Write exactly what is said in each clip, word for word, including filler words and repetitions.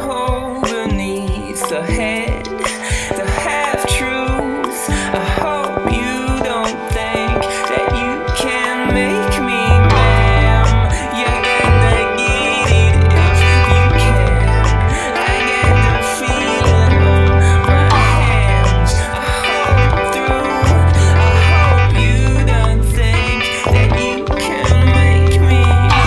hole beneath the head, the half-truth. I hope you don't think that you can make me, ma'am. You're gonna get it if you can. I get the feeling on my hands. I hope through. I hope you don't think that you can make me.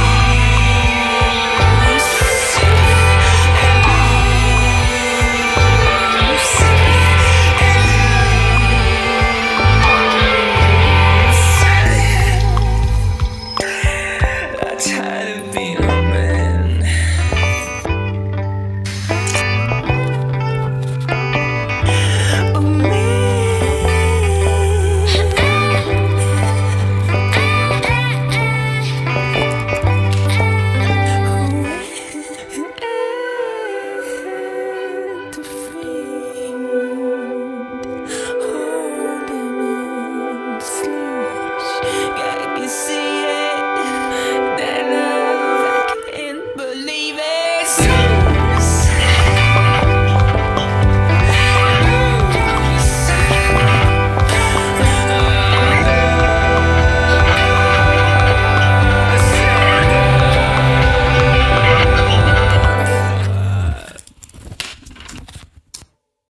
I'm tired of being a man. A man to find, holding in slush. Got you see.